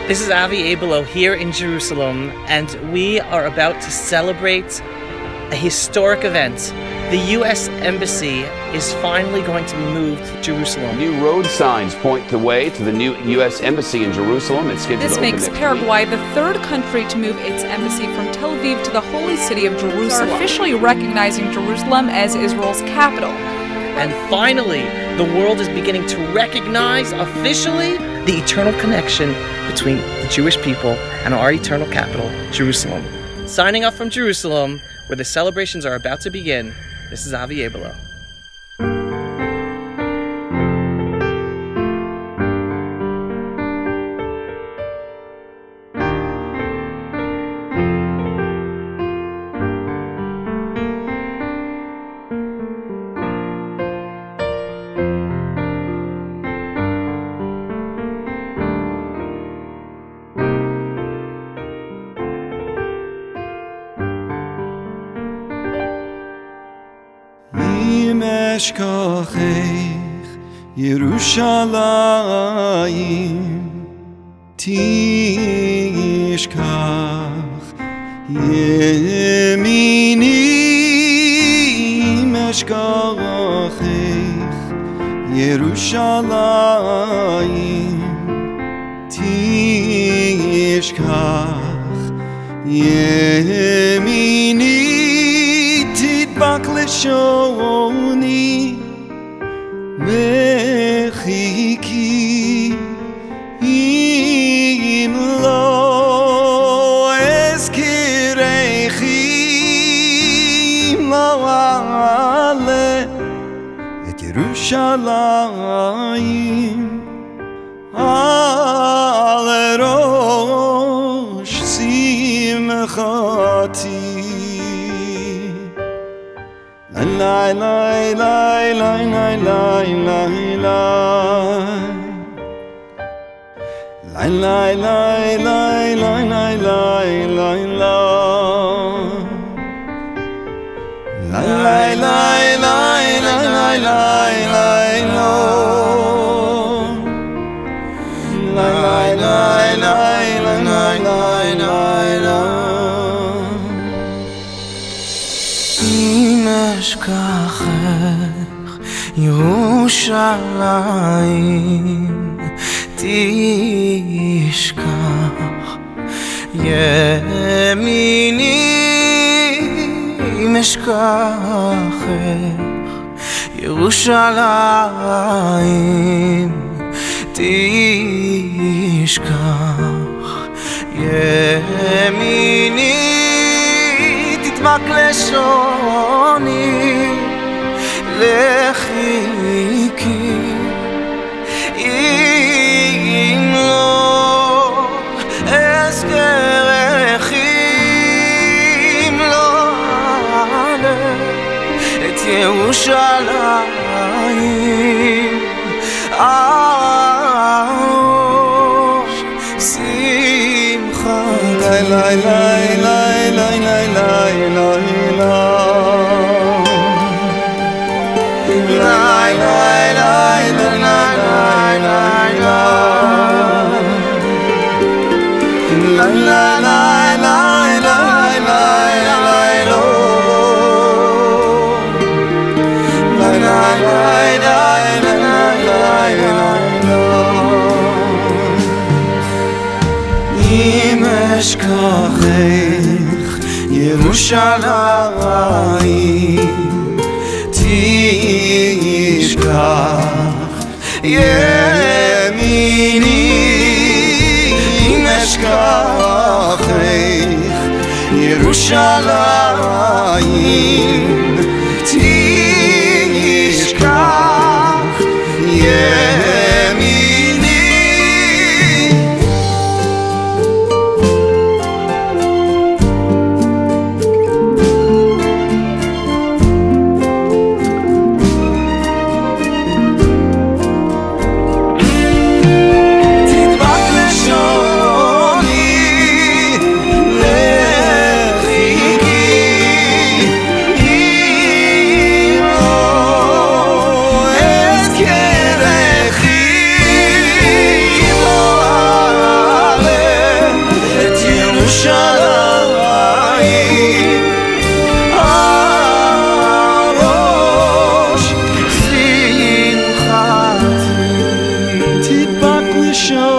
This is Avi Abelo here in Jerusalem, and we are about to celebrate a historic event. The U.S. Embassy is finally going to be moved to Jerusalem. New road signs point the way to the new U.S. Embassy in Jerusalem. It's scheduled This makes Paraguay the third country to move its embassy from Tel Aviv to the holy city of Jerusalem, officially recognizing Jerusalem as Israel's capital. And finally, the world is beginning to recognize officially the eternal connection between the Jewish people and our eternal capital, Jerusalem. Signing off from Jerusalem, where the celebrations are about to begin, this is Avi Abelo. Eshkacheich Yerushalayim Tishkach Yemini Eshkacheich Yerushalayim Tishkach Yemini Tidbak Leshoni Mechiki im lo Eshkacheich im lo ale et Yerushalayim ale rosh simchati la la la la la la la la la la la la la la la la Eshkacheich Yerushalayim Tishkach Yemini Eshkacheich Yerushalayim Tishkach Yemini Titmak Leshoni Lechiki im lo Eshkacheich im lo ale et Yerushalayim arosh simchat la la la la la la la la Eshkacheich Yerushalayim Tishkach Yemini Eshkacheich Yerushalayim Tishkach Yemini show